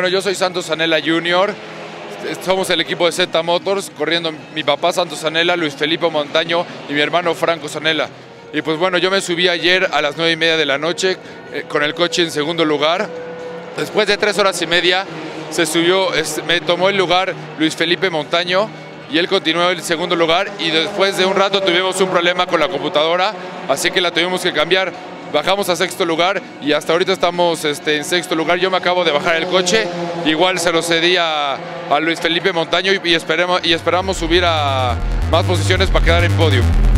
Bueno, yo soy Santos Zanella Jr., somos el equipo de Z Motors, corriendo mi papá Santos Zanella, Luis Felipe Montaño y mi hermano Franco Zanella. Y pues bueno, yo me subí ayer a las 9:30 de la noche con el coche en segundo lugar. Después de 3 horas y media se subió, me tomó el lugar Luis Felipe Montaño y él continuó en el segundo lugar, y después de un rato tuvimos un problema con la computadora, así que la tuvimos que cambiar. Bajamos a sexto lugar y hasta ahorita estamos en sexto lugar. Yo me acabo de bajar el coche, igual se lo cedí a Luis Felipe Montaño y esperamos subir a más posiciones para quedar en podio.